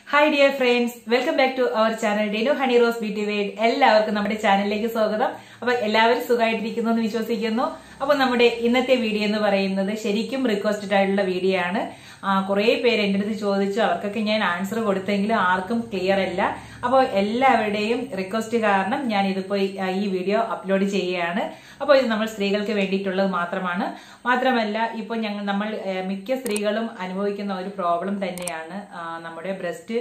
Hi dear friends, welcome back to our channel Renuhoneyrose Beauty World. എല്ലാവർക്കും നമ്മുടെ ചാനലിലേക്ക് സ്വാഗതം. അപ്പോൾ എല്ലാവരും സുഖമായിട്ടിരിക്കുന്നു എന്ന് വിശ്വസിക്കുന്നു. അപ്പോൾ നമ്മുടെ ഇന്നത്തെ വീഡിയോ എന്ന് പറയുന്നത് ശരിക്കും റിക്വസ്റ്റഡ് ആയിട്ടുള്ള വീഡിയോ ആണ്. കുറേ പേര് എൻ്റെ അടുത്ത് ചോദിച്ചു, അവർക്കൊക്കെ ഞാൻ ആൻസർ കൊടുത്തെങ്കിലും ആർക്കും ക്ലിയർ അല്ല. അപ്പോൾ എല്ലാവരുടെയും റിക്വസ്റ്റ് കാരണം ഞാൻ ഇതിപ്പോ ഈ വീഡിയോ അപ്ലോഡ് ചെയ്യുകയാണ്. അപ്പോൾ ഇത് നമ്മൾ സ്ത്രീകൾക്ക് വേണ്ടിയിട്ടുള്ളത് മാത്രമല്ല ഇപ്പോൾ നമ്മൾ മിക്ക സ്ത്രീകളും അനുഭവിക്കുന്ന ഒരു പ്രോബ്ലം തന്നെയാണ് നമ്മുടെ ബ്രസ്റ്റ്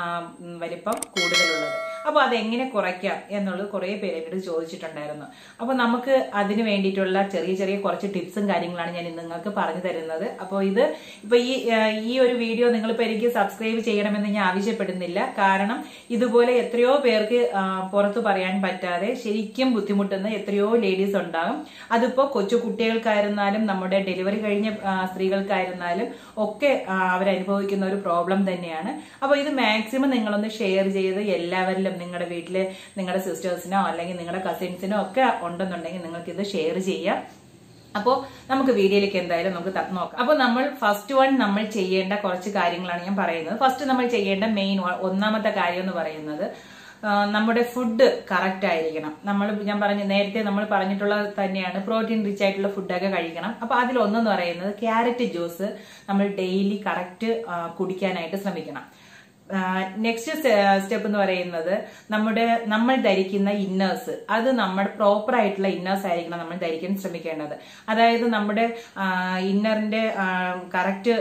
വലിപ്പം കൂടുതലുള്ളത്. അപ്പോൾ അതെങ്ങനെ കുറയ്ക്കാം എന്നുള്ളത് കുറേ പേര് എൻ്റെ അടുത്ത് ചോദിച്ചിട്ടുണ്ടായിരുന്നു. അപ്പോൾ നമുക്ക് അതിന് വേണ്ടിയിട്ടുള്ള ചെറിയ കുറച്ച് ടിപ്സും കാര്യങ്ങളാണ് ഞാൻ നിങ്ങൾക്ക് പറഞ്ഞു തരുന്നത്. അപ്പോൾ ഇപ്പൊ ഈ ഒരു വീഡിയോ നിങ്ങളിപ്പോ എനിക്ക് സബ്സ്ക്രൈബ് ചെയ്യണമെന്ന് ഞാൻ ആവശ്യപ്പെടുന്നില്ല. കാരണം ഇതുപോലെ എത്രയോ പേർക്ക് പുറത്തു പറയാൻ പറ്റാതെ ശരിക്കും ബുദ്ധിമുട്ടുന്ന എത്രയോ ലേഡീസ് ഉണ്ടാകും. അതിപ്പോ കൊച്ചു കുട്ടികൾക്കായിരുന്നാലും നമ്മുടെ ഡെലിവറി കഴിഞ്ഞ സ്ത്രീകൾക്കായിരുന്നാലും ഒക്കെ അവരനുഭവിക്കുന്ന ഒരു പ്രോബ്ലം തന്നെയാണ്. അപ്പൊ ഇത് മാക്സിമം നിങ്ങളൊന്ന് ഷെയർ ചെയ്ത് എല്ലാവരിലും നിങ്ങളുടെ വീട്ടിലെ നിങ്ങളുടെ സിസ്റ്റേഴ്സിനോ അല്ലെങ്കിൽ നിങ്ങളുടെ കസിൻസിനോ ഒക്കെ ഉണ്ടെന്നുണ്ടെങ്കിൽ നിങ്ങൾക്ക് ഇത് ഷെയർ ചെയ്യാം. അപ്പോൾ നമുക്ക് വീഡിയോയിലേക്ക് എന്തായാലും നമുക്ക് നോക്കാം. അപ്പോൾ നമ്മൾ ഫസ്റ്റ് നമ്മൾ ചെയ്യേണ്ട കുറച്ച് കാര്യങ്ങളാണ് ഞാൻ പറയുന്നത്. ഫസ്റ്റ് നമ്മൾ ചെയ്യേണ്ട ഒന്നാമത്തെ കാര്യം എന്ന് പറയുന്നത് നമ്മുടെ ഫുഡ് കറക്റ്റ് ആയിരിക്കണം. നേരത്തെ നമ്മൾ പറഞ്ഞിട്ടുള്ളത് തന്നെയാണ്, പ്രോട്ടീൻ റിച്ച് ആയിട്ടുള്ള ഫുഡൊക്കെ കഴിക്കണം. അപ്പൊ അതിലൊന്നെന്ന് പറയുന്നത് ക്യാരറ്റ് ജ്യൂസ് നമ്മൾ ഡെയിലി കറക്റ്റ് കുടിക്കാനായിട്ട് ശ്രമിക്കണം. നെക്സ്റ്റ് സ്റ്റെപ്പ് എന്ന് പറയുന്നത് നമ്മൾ ധരിക്കുന്ന ഇന്നേഴ്സ്, അത് നമ്മുടെ പ്രോപ്പർ ആയിട്ടുള്ള ഇന്നേഴ്സ് ആയിരിക്കണം നമ്മൾ ധരിക്കാൻ ശ്രമിക്കേണ്ടത്. അതായത് നമ്മുടെ ഇന്നറിന്റെ കറക്റ്റ്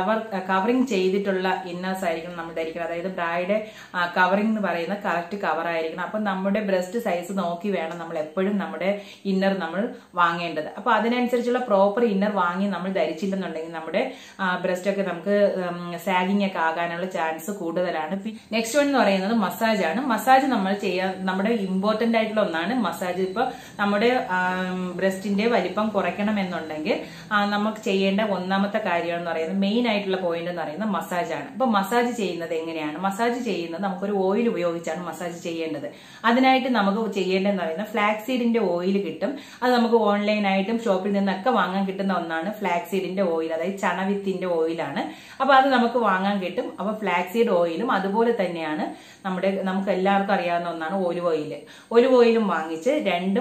കവറിങ് ചെയ്തിട്ടുള്ള ഇന്നേഴ്സ് ആയിരിക്കണം നമ്മൾ ധരിക്കണം. അതായത് ബ്രായുടെ കവറിംഗ് എന്ന് പറയുന്ന കറക്റ്റ് കവർ ആയിരിക്കണം. അപ്പൊ നമ്മുടെ ബ്രസ്റ്റ് സൈസ് നോക്കി വേണം നമ്മൾ എപ്പോഴും നമ്മുടെ ഇന്നർ നമ്മൾ വാങ്ങേണ്ടത്. അപ്പൊ അതിനനുസരിച്ചുള്ള പ്രോപ്പർ ഇന്നർ വാങ്ങി നമ്മൾ ധരിച്ചില്ലെന്നുണ്ടെങ്കിൽ നമ്മുടെ ബ്രസ്റ്റ് ഒക്കെ നമുക്ക് സാഗിങ് ഒക്കെ ആകാനുള്ള ചാൻസ് കൂടുതലാണ്. നെക്സ്റ്റ് വൺ എന്ന് പറയുന്നത് മസാജ് ആണ്. മസാജ് നമ്മൾ ചെയ്യാൻ നമ്മുടെ ഇമ്പോർട്ടന്റ് ആയിട്ടുള്ള ഒന്നാണ് മസാജ്. ഇപ്പൊ നമ്മുടെ ബ്രസ്റ്റിന്റെ വലിപ്പം കുറയ്ക്കണം എന്നുണ്ടെങ്കിൽ നമുക്ക് ചെയ്യേണ്ട ഒന്നാമത്തെ കാര്യം എന്ന് പറയുന്നത് മെയിൻ ആയിട്ടുള്ള പോയിന്റ് എന്ന് പറയുന്നത് മസാജ് ആണ്. അപ്പൊ മസാജ് ചെയ്യുന്നത് എങ്ങനെയാണ്? മസാജ് ചെയ്യുന്നത് നമുക്കൊരു ഓയിൽ ഉപയോഗിച്ചാണ് മസാജ് ചെയ്യേണ്ടത്. അതിനായിട്ട് നമുക്ക് ചെയ്യേണ്ടതെന്ന് പറയുന്നത് ഫ്ലാക്സീഡിന്റെ ഓയിൽ കിട്ടും. അത് നമുക്ക് ഓൺലൈനായിട്ടും ഷോപ്പിൽ നിന്നൊക്കെ വാങ്ങാൻ കിട്ടുന്ന ഒന്നാണ് ഫ്ലാക്സീഡിന്റെ ഓയിൽ, അതായത് ചണവിത്തിന്റെ ഓയിലാണ്. അപ്പൊ അത് നമുക്ക് വാങ്ങാൻ കിട്ടും. അപ്പൊ ഫ്ലാക്സീഡ് ഓയിലും അതുപോലെ തന്നെയാണ് നമുക്ക് എല്ലാവർക്കും അറിയാവുന്ന ഒന്നാണ് ഒലിവ് ഓയിലും വാങ്ങിച്ച് രണ്ടും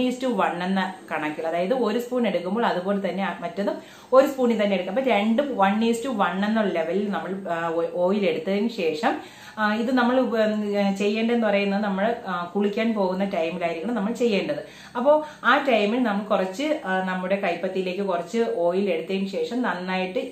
1:1 എന്ന കണക്കിൽ, അതായത് ഒരു സ്പൂൺ എടുക്കുമ്പോൾ അതുപോലെ തന്നെ മറ്റതും ഒരു സ്പൂണിൽ തന്നെ എടുക്കും. അപ്പൊ രണ്ടും 1:1 എന്നുള്ള ലെവലിൽ നമ്മൾ ഓയിൽ എടുത്തതിന് ശേഷം ഇത് നമ്മൾ ചെയ്യേണ്ടതെന്ന് പറയുന്നത് നമ്മൾ കുളിക്കാൻ പോകുന്ന ടൈമിലായിരിക്കണം നമ്മൾ ചെയ്യേണ്ടത്. അപ്പോൾ ആ ടൈമിൽ നമ്മൾ കുറച്ച് നമ്മുടെ കൈപ്പത്തിയിലേക്ക് കുറച്ച് ഓയിൽ എടുത്തതിന് ശേഷം നന്നായിട്ട്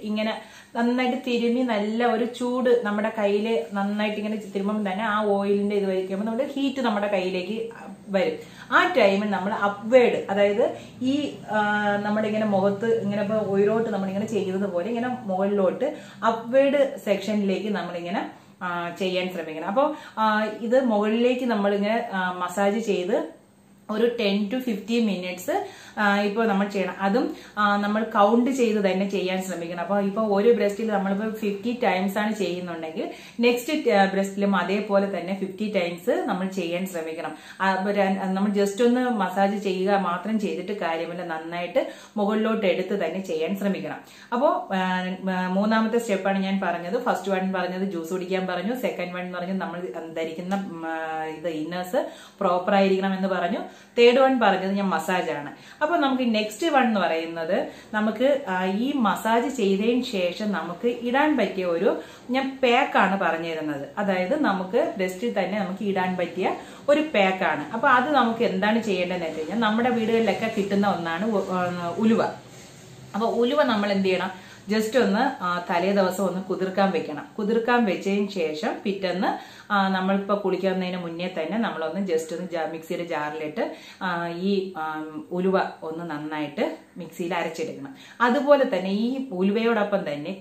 തിരുമ്മി നല്ല ഒരു ചൂട് നമ്മുടെ കയ്യിൽ നന്നായിട്ട് ഇങ്ങനെ തിരുമ്പുമ്പോൾ തന്നെ ആ ഓയിലിന്റെ ഇത് വയ്ക്കുമ്പോൾ നമ്മുടെ ഹീറ്റ് നമ്മുടെ കയ്യിലേക്ക് വരും. ആ ടൈമിൽ നമ്മൾ അപ്വേഡ്, അതായത് ഈ നമ്മുടെ ഇങ്ങനെ മുഖത്ത് ഇങ്ങനെ ഇപ്പൊ ഉയരോട്ട് നമ്മളിങ്ങനെ ചെയ്യുന്നത് പോലെ ഇങ്ങനെ മുകളിലോട്ട് അപ്വേഡ് സെക്ഷനിലേക്ക് നമ്മളിങ്ങനെ ചെയ്യാൻ ശ്രമിക്കണം. അപ്പോൾ ഇത് മുകളിലേക്ക് നമ്മളിങ്ങനെ മസാജ് ചെയ്ത് ഒരു 10 to 15 മിനിറ്റ്സ് ഇപ്പോൾ നമ്മൾ ചെയ്യണം. അതും നമ്മൾ കൗണ്ട് ചെയ്ത് തന്നെ ചെയ്യാൻ ശ്രമിക്കണം. അപ്പോൾ ഇപ്പോൾ ഒരു ബ്രസ്റ്റിൽ നമ്മളിപ്പോൾ 50 ടൈംസ് ആണ് ചെയ്യുന്നുണ്ടെങ്കിൽ നെക്സ്റ്റ് ബ്രസ്റ്റിലും അതേപോലെ തന്നെ 50 ടൈംസ് നമ്മൾ ചെയ്യാൻ ശ്രമിക്കണം. നമ്മൾ ജസ്റ്റ് ഒന്ന് മസാജ് ചെയ്യുക മാത്രം ചെയ്തിട്ട് കാര്യമില്ല, നന്നായിട്ട് മുകളിലോട്ട് എടുത്ത് തന്നെ ചെയ്യാൻ ശ്രമിക്കണം. അപ്പോൾ മൂന്നാമത്തെ സ്റ്റെപ്പാണ് ഞാൻ പറഞ്ഞത്. ഫസ്റ്റ് വൺ പറഞ്ഞത് ജ്യൂസ് കുടിക്കാൻ പറഞ്ഞു. സെക്കൻഡ് വൺ എന്ന് പറഞ്ഞത് നമ്മൾ ധരിക്കുന്ന ഇന്നേഴ്സ് പ്രോപ്പർ ആയിരിക്കണം എന്ന് പറഞ്ഞു. തേർഡ് വൺ പറഞ്ഞത് ഞാൻ മസാജാണ്. അപ്പൊ നമുക്ക് നെക്സ്റ്റ് വൺ എന്ന് പറയുന്നത് നമുക്ക് ഈ മസാജ് ചെയ്തതിന് ശേഷം നമുക്ക് ഇടാൻ പറ്റിയ ഞാൻ പാക്കാണ് പറഞ്ഞു തരുന്നത്. അതായത് നമുക്ക് ബ്രസ്റ്റിൽ തന്നെ നമുക്ക് ഇടാൻ പറ്റിയ ഒരു പാക്കാണ്. അപ്പൊ അത് നമുക്ക് എന്താണ് ചെയ്യേണ്ടതെന്ന് വെച്ച് കഴിഞ്ഞാൽ നമ്മുടെ വീടുകളിലൊക്കെ കിട്ടുന്ന ഒന്നാണ് ഉലുവ. അപ്പൊ ഉലുവ നമ്മൾ എന്ത് ചെയ്യണം? ജസ്റ്റ് ഒന്ന് തലേ ദിവസം ഒന്ന് കുതിർക്കാൻ വെക്കണം. കുതിർക്കാൻ വെച്ചതിന് ശേഷം പിറ്റേന്ന് നമ്മളിപ്പോൾ കുളിക്കുന്നതിന് മുന്നേ തന്നെ നമ്മളൊന്ന് ജസ്റ്റ് ഒന്ന് മിക്സിയുടെ ജാറിലിട്ട് ഈ ഉലുവ ഒന്ന് നന്നായിട്ട് മിക്സിയിൽ അരച്ചെടുക്കണം. അതുപോലെ തന്നെ ഈ ഉലുവയോടൊപ്പം തന്നെ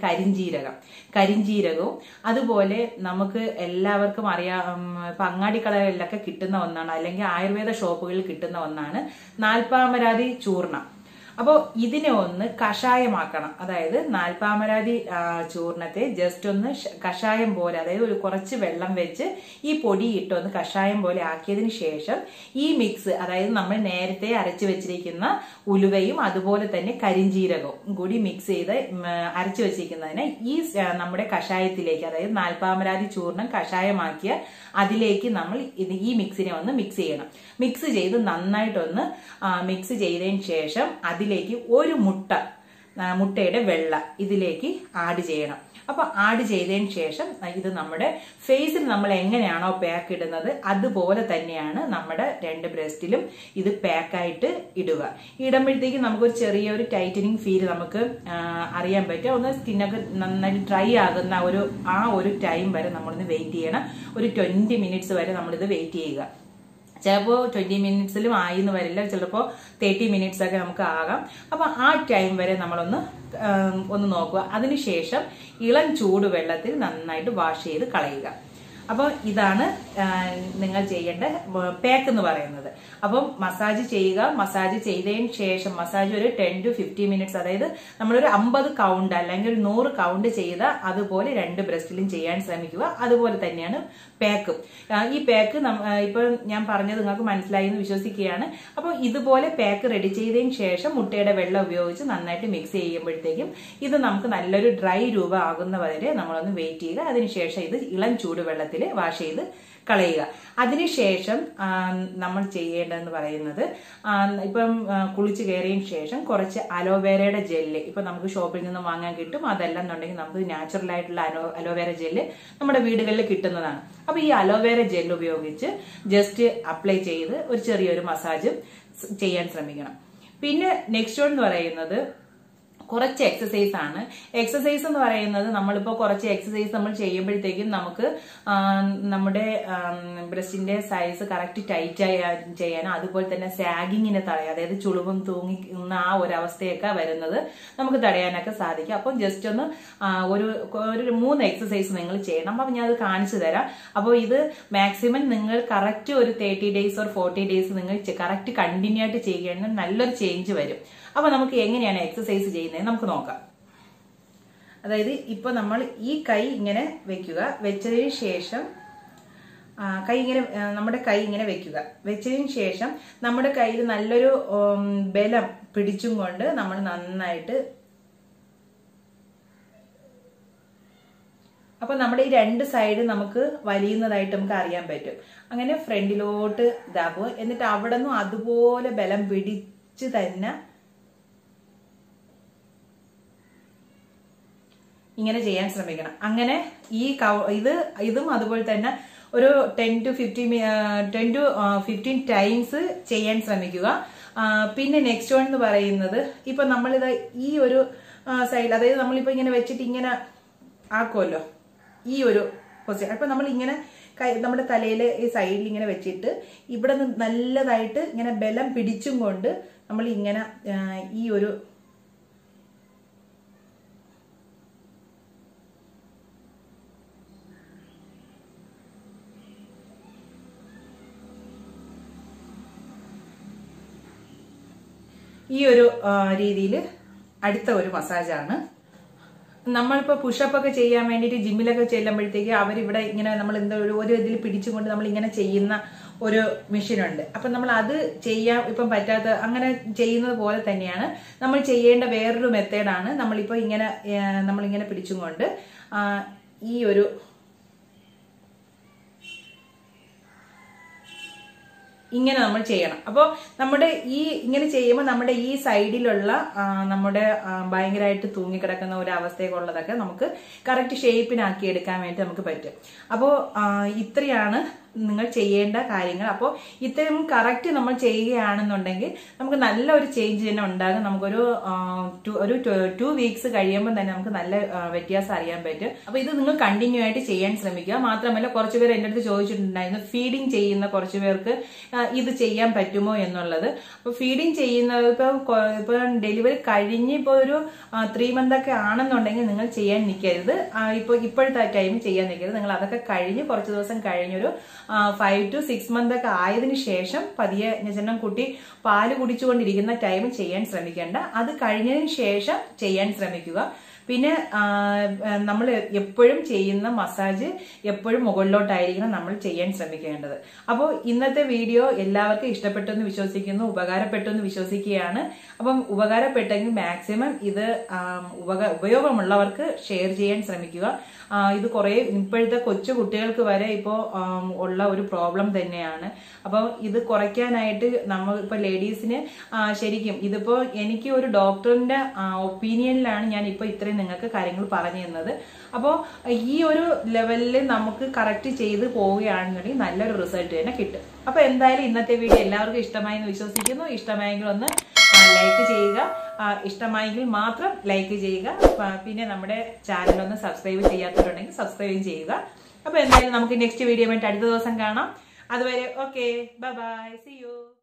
കരിഞ്ജീരകവും അതുപോലെ നമുക്ക് എല്ലാവർക്കും അറിയാം, ഇപ്പൊ അങ്ങാടിക്കടകളിലൊക്കെ കിട്ടുന്ന ഒന്നാണ്, അല്ലെങ്കിൽ ആയുർവേദ ഷോപ്പുകളിൽ കിട്ടുന്ന ഒന്നാണ് നാൽപ്പാമരാതി ചൂർണം. അപ്പോൾ ഇതിനെ ഒന്ന് കഷായമാക്കണം. അതായത് നാൽപ്പാമരാതി ചൂർണത്തെ ജസ്റ്റ് ഒന്ന് കഷായം പോലെ, അതായത് ഒരു കുറച്ച് വെള്ളം വെച്ച് ഈ പൊടി ഇട്ടൊന്ന് കഷായം പോലെ ആക്കിയതിന് ശേഷം ഈ മിക്സ്, അതായത് നമ്മൾ നേരത്തെ അരച്ചു വെച്ചിരിക്കുന്ന ഉലുവയും അതുപോലെ തന്നെ കരിഞ്ജീരകവും കൂടി മിക്സ് ചെയ്ത് അരച്ചു വെച്ചിരിക്കുന്നതിനെ ഈ നമ്മുടെ കഷായത്തിലേക്ക്, അതായത് നാൽപ്പാമരാതി ചൂർണം കഷായമാക്കിയ അതിലേക്ക് നമ്മൾ ഈ മിക്സിനെ ഒന്ന് മിക്സ് ചെയ്യണം. മിക്സ് ചെയ്ത് നന്നായിട്ടൊന്ന് മിക്സ് ചെയ്തതിന് ശേഷം അതിലേക്ക് ഒരു മുട്ടയുടെ വെള്ള ഇതിലേക്ക് ആഡ് ചെയ്യണം. അപ്പൊ ആഡ് ചെയ്തതിന് ശേഷം ഇത് നമ്മുടെ ഫേസിൽ നമ്മൾ എങ്ങനെയാണോ പാക്ക് ഇടുന്നത് അതുപോലെ തന്നെയാണ് നമ്മുടെ 2 ബ്രസ്റ്റിലും ഇത് പാക്കായിട്ട് ഇടുക. ഇടുമ്പോഴത്തേക്ക് നമുക്കൊരു ചെറിയൊരു ടൈറ്റനിങ് ഫീൽ നമുക്ക് അറിയാൻ പറ്റും. ഒന്ന് സ്കിന്നൊക്കെ നന്നായി ഡ്രൈ ആകുന്ന ഒരു ടൈം വരെ നമ്മളൊന്ന് വെയിറ്റ് ചെയ്യണം. ഒരു 20 മിനിറ്റ്സ് വരെ നമ്മളിത് വെയിറ്റ് ചെയ്യുക. ചിലപ്പോൾ 20 മിനിറ്റ്സിലും ആയിന്ന് വരില്ല, ചിലപ്പോൾ 30 മിനിറ്റ്സ് ഒക്കെ നമുക്ക് ആകാം. അപ്പൊ ആ ടൈം വരെ നമ്മളൊന്ന് നോക്കുക. അതിനുശേഷം ഇളം ചൂടുവെള്ളത്തിൽ നന്നായിട്ട് വാഷ് ചെയ്ത് കളയുക. അപ്പോൾ ഇതാണ് നിങ്ങൾ ചെയ്യേണ്ട പാക്ക് എന്ന് പറയുന്നത്. അപ്പം മസാജ് ചെയ്യുക. മസാജ് ചെയ്തതിന് ശേഷം മസാജ് ഒരു 10 to 15 മിനിറ്റ്സ്, അതായത് നമ്മളൊരു 50 കൗണ്ട് അല്ലെങ്കിൽ ഒരു 100 കൗണ്ട് ചെയ്ത അതുപോലെ 2 ബ്രസ്റ്റിലും ചെയ്യാൻ ശ്രമിക്കുക. അതുപോലെ തന്നെയാണ് പാക്കും. ഈ പാക്ക് ഇപ്പൊ ഞാൻ പറഞ്ഞത് നിങ്ങൾക്ക് മനസ്സിലായി എന്ന് വിശ്വസിക്കുകയാണ്. അപ്പോൾ ഇതുപോലെ പാക്ക് റെഡി ചെയ്തതിന് ശേഷം മുട്ടയുടെ വെള്ളം ഉപയോഗിച്ച് നന്നായിട്ട് മിക്സ് ചെയ്യുമ്പോഴത്തേക്കും ഇത് നമുക്ക് നല്ലൊരു ഡ്രൈ രൂപം ആകുന്നവരെ നമ്മളൊന്ന് വെയിറ്റ് ചെയ്യുക. അതിനുശേഷം ഇത് ഇളം ചൂടുവെള്ളത്തിൽ വാഷ് ചെയ്ത് കളയുക. അതിനുശേഷം നമ്മൾ ചെയ്യേണ്ടതെന്ന് പറയുന്നത്, ഇപ്പം കുളിച്ച് കയറിയതിന് ശേഷം കുറച്ച് അലോവേരയുടെ ജെല്ല് ഇപ്പൊ നമുക്ക് ഷോപ്പിൽ നിന്ന് വാങ്ങാൻ കിട്ടും. അതല്ലെന്നുണ്ടെങ്കിൽ നമുക്ക് നാച്ചുറൽ ആയിട്ടുള്ള അലോവേര ജെല്ല് നമ്മുടെ വീടുകളിൽ കിട്ടുന്നതാണ്. അപ്പൊ ഈ അലോവേര ജെല്ല് ഉപയോഗിച്ച് ജസ്റ്റ് അപ്ലൈ ചെയ്ത് ഒരു ചെറിയൊരു മസാജ് ചെയ്യാൻ ശ്രമിക്കണം. പിന്നെ നെക്സ്റ്റ് എന്ന് പറയുന്നത് കുറച്ച് എക്സസൈസ് ആണ്. എക്സസൈസ് എന്ന് പറയുന്നത് നമ്മളിപ്പോ കുറച്ച് എക്സസൈസ് നമ്മൾ ചെയ്യുമ്പോഴത്തേക്കും നമുക്ക് നമ്മുടെ ബ്രസ്റ്റിന്റെ സൈസ് കറക്റ്റ് ടൈറ്റ് ചെയ്യാനും അതുപോലെ തന്നെ സാഗിങ്ങിനെ തടയാം, അതായത് ചുളിവും തൂങ്ങിക്കുന്ന ആ ഒരു അവസ്ഥയൊക്കെ വരുന്നത് നമുക്ക് തടയാനൊക്കെ സാധിക്കും. അപ്പം ജസ്റ്റ് ഒന്ന് ഒരു 3 എക്സസൈസ് നിങ്ങൾ ചെയ്യണം. അപ്പൊ ഞാൻ അത് കാണിച്ചു തരാം. അപ്പോൾ ഇത് മാക്സിമം നിങ്ങൾ കറക്റ്റ് ഒരു 30 ഡേയ്സ് ഓർ 40 ഡേയ്സ് നിങ്ങൾ കറക്റ്റ് കണ്ടിന്യൂ ആയിട്ട് ചെയ്യുകയാണെങ്കിൽ നല്ലൊരു ചേഞ്ച് വരും. അപ്പൊ നമുക്ക് എങ്ങനെയാണ് എക്സസൈസ് ചെയ്യുന്നത് നമുക്ക് നോക്കാം. അതായത് ഇപ്പൊ നമ്മൾ ഈ കൈ ഇങ്ങനെ വെക്കുക. വെച്ചതിന് ശേഷം നമ്മുടെ കൈ ഇങ്ങനെ വെക്കുക. വെച്ചതിന് ശേഷം നമ്മുടെ കയ്യിൽ നല്ലൊരു ബലം പിടിച്ചും കൊണ്ട് നമ്മൾ നന്നായിട്ട്, അപ്പൊ നമ്മുടെ ഈ 2 സൈഡ് നമുക്ക് വലിയുന്നതായിട്ട് നമുക്ക് അറിയാൻ പറ്റും. അങ്ങനെ ഫ്രണ്ടിലോട്ട് ഇതാക്കുക. എന്നിട്ട് അവിടെ നിന്നും അതുപോലെ ബലം പിടിച്ച് തന്നെ ഇങ്ങനെ ചെയ്യാൻ ശ്രമിക്കണം. അങ്ങനെ ഇതും അതുപോലെ തന്നെ ഒരു 10 to 15 ടൈംസ് ചെയ്യാൻ ശ്രമിക്കുക. പിന്നെ നെക്സ്റ്റ് വൺ എന്ന് പറയുന്നത്, ഇപ്പൊ നമ്മളിത് ഈ ഒരു സൈഡ്, അതായത് നമ്മളിപ്പോ ഇങ്ങനെ വെച്ചിട്ട് ഇങ്ങനെ ആക്കുമല്ലോ ഈ ഒരു പൊസിഷൻ. അപ്പൊ നമ്മൾ ഇങ്ങനെ നമ്മുടെ തലയിലെ ഈ സൈഡിൽ ഇങ്ങനെ വെച്ചിട്ട് ഇവിടെ നിന്ന് നല്ലതായിട്ട് ഇങ്ങനെ ബലം പിടിച്ചും കൊണ്ട് നമ്മൾ ഇങ്ങനെ ഈ ഒരു രീതിയിൽ അടുത്ത ഒരു മസാജാണ്. നമ്മളിപ്പോ പുഷപ്പ് ഒക്കെ ചെയ്യാൻ വേണ്ടിയിട്ട് ജിമ്മിലൊക്കെ ചെല്ലുമ്പോഴത്തേക്ക് അവരിവിടെ ഇങ്ങനെ നമ്മൾ എന്തോ ഒരു ഇതിൽ പിടിച്ചുകൊണ്ട് നമ്മൾ ഇങ്ങനെ ചെയ്യുന്ന ഒരു മെഷീൻ ഉണ്ട്. അപ്പൊ നമ്മൾ അത് ചെയ്യാൻ ഇപ്പം പറ്റാത്ത അങ്ങനെ ചെയ്യുന്നത് പോലെ തന്നെയാണ് നമ്മൾ ചെയ്യേണ്ട വേറൊരു മെത്തേഡാണ്. നമ്മളിപ്പോ നമ്മളിങ്ങനെ പിടിച്ചും കൊണ്ട് ഈ ഒരു ഇങ്ങനെ നമ്മൾ ചെയ്യണം. അപ്പോൾ നമ്മുടെ ഇങ്ങനെ ചെയ്യുമ്പോൾ നമ്മുടെ ഈ സൈഡിലുള്ള നമ്മുടെ ഭയങ്കരമായിട്ട് തൂങ്ങിക്കിടക്കുന്ന ഒരു അവസ്ഥയൊക്കെ നമുക്ക് കറക്റ്റ് ഷേപ്പിനാക്കി എടുക്കാൻ വേണ്ടി നമുക്ക് പറ്റും. അപ്പോൾ ഇത്രയാണ് നിങ്ങൾ ചെയ്യേണ്ട കാര്യങ്ങൾ. അപ്പോൾ ഇത്രയും കറക്റ്റ് നമ്മൾ ചെയ്യുകയാണെന്നുണ്ടെങ്കിൽ നമുക്ക് നല്ലൊരു ചേഞ്ച് തന്നെ ഉണ്ടാകും. നമുക്കൊരു 2 വീക്സ് കഴിയുമ്പോൾ തന്നെ നമുക്ക് നല്ല വ്യത്യാസം അറിയാൻ പറ്റും. അപ്പൊ ഇത് നിങ്ങൾ കണ്ടിന്യൂ ആയിട്ട് ചെയ്യാൻ ശ്രമിക്കുക. മാത്രമല്ല കുറച്ചുപേർ എന്റെ അടുത്ത് ചോദിച്ചിട്ടുണ്ടായിരുന്നു ഫീഡിങ് ചെയ്യുന്ന കുറച്ചു പേർക്ക് ഇത് ചെയ്യാൻ പറ്റുമോ എന്നുള്ളത്. അപ്പൊ ഫീഡിങ് ചെയ്യുന്നത് ഇപ്പൊ ഡെലിവറി കഴിഞ്ഞ് ഇപ്പൊ ഒരു 3 months ഒക്കെ ആണെന്നുണ്ടെങ്കിൽ നിങ്ങൾ ചെയ്യാൻ നിൽക്കരുത്. ഇപ്പോഴത്തെ ടൈം ചെയ്യാൻ നിൽക്കരുത്. നിങ്ങൾ അതൊക്കെ കഴിഞ്ഞ് കുറച്ച് ദിവസം കഴിഞ്ഞൊരു 5 to 6 month ഒക്കെ ആയതിനു ശേഷം പതിയെ ജനനം കുട്ടി പാല് കുടിച്ചുകൊണ്ടിരിക്കുന്ന ടൈം ചെയ്യാൻ ശ്രമിക്കേണ്ട. അത് കഴിഞ്ഞതിന് ശേഷം ചെയ്യാൻ ശ്രമിക്കുക. പിന്നെ നമ്മൾ എപ്പോഴും ചെയ്യുന്ന മസാജ് എപ്പോഴും മുകളിലോട്ടായിരിക്കണം നമ്മൾ ചെയ്യാൻ ശ്രമിക്കേണ്ടത്. അപ്പോൾ ഇന്നത്തെ വീഡിയോ എല്ലാവർക്കും ഇഷ്ടപ്പെട്ടു എന്ന് വിശ്വസിക്കുന്നു, ഉപകാരപ്പെട്ടു എന്ന് വിശ്വസിക്കുകയാണ്. അപ്പം ഉപകാരപ്പെട്ടെങ്കിൽ മാക്സിമം ഇത് ഉപയോഗമുള്ളവർക്ക് ഷെയർ ചെയ്യാൻ ശ്രമിക്കുക. ഇത് കുറെ ഇപ്പോഴത്തെ കൊച്ചു കുട്ടികൾക്ക് വരെ ഇപ്പോൾ ഉള്ള ഒരു പ്രോബ്ലം തന്നെയാണ്. അപ്പോൾ ഇത് കുറയ്ക്കാനായിട്ട് നമ്മൾ ഇപ്പൊ ലേഡീസിന് ശരിക്കും ഇതിപ്പോ എനിക്ക് ഒരു ഡോക്ടറിന്റെ ഒപ്പീനിയനിലാണ് ഞാൻ ഇപ്പൊ ഇത്രയും നിങ്ങൾക്ക് കാര്യങ്ങൾ പറഞ്ഞു തന്നത്. അപ്പോൾ ഈ ഒരു ലെവലിൽ നമുക്ക് കറക്റ്റ് ചെയ്ത് പോവുകയാണെന്നുണ്ടെങ്കിൽ നല്ലൊരു റിസൾട്ട് തന്നെ കിട്ടും. അപ്പൊ എന്തായാലും ഇന്നത്തെ വീഡിയോ എല്ലാവർക്കും ഇഷ്ടമായി എന്ന് വിശ്വസിക്കുന്നു. ഇഷ്ടമായെങ്കിൽ ഒന്ന് ലൈക്ക് ചെയ്യുക, ഇഷ്ടമായെങ്കിൽ മാത്രം ലൈക്ക് ചെയ്യുക. പിന്നെ നമ്മുടെ ചാനൽ ഒന്ന് സബ്സ്ക്രൈബ് ചെയ്യാത്തവരുണ്ടെങ്കിൽ സബ്സ്ക്രൈബ് ചെയ്യുക. അപ്പൊ എന്തായാലും നമുക്ക് നെക്സ്റ്റ് വീഡിയോ ആയിട്ട് അടുത്ത ദിവസം കാണാം. അതുവരെ okay, bye bye, see U.